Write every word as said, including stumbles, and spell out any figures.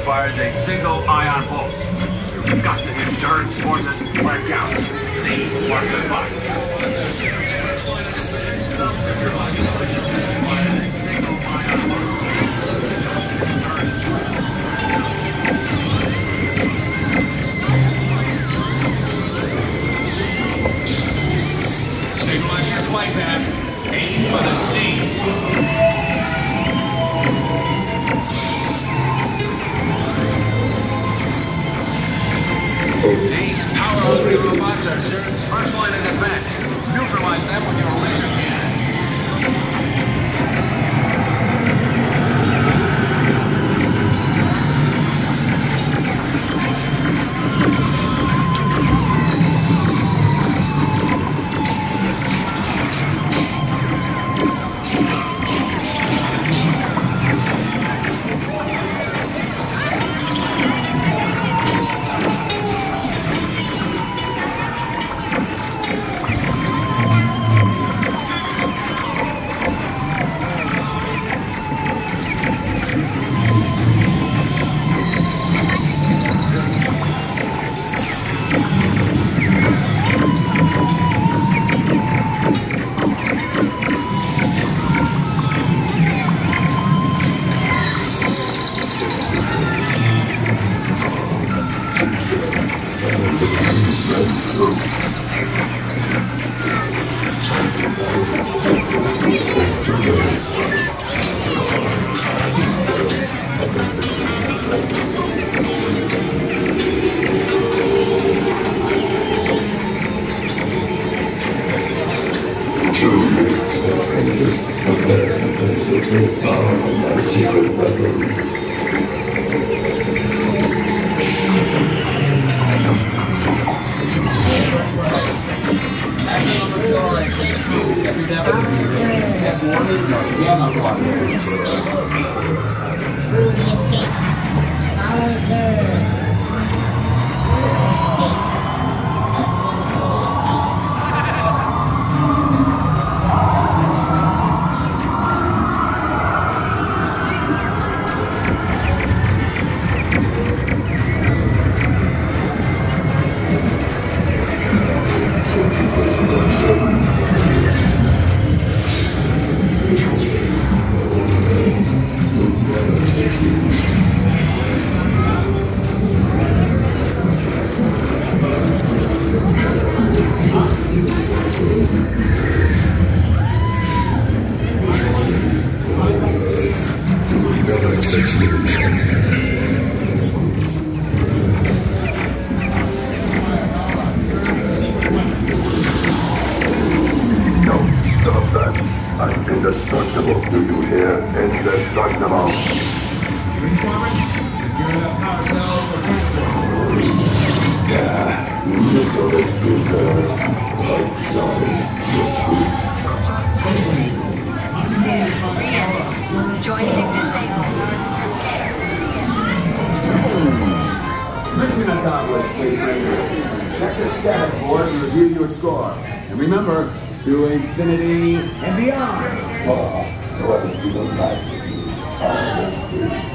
fires a single ion pulse. You've got to hit Zurg's forces where it counts. See, mark the spot. Single ion pulse. Stabilize your flight path. Aim for the Z's. These power-hungry robots are Zurg's first line of defense. Neutralize them with your laser cannon. To infinity and beyond. Oh, I haven't seen them last.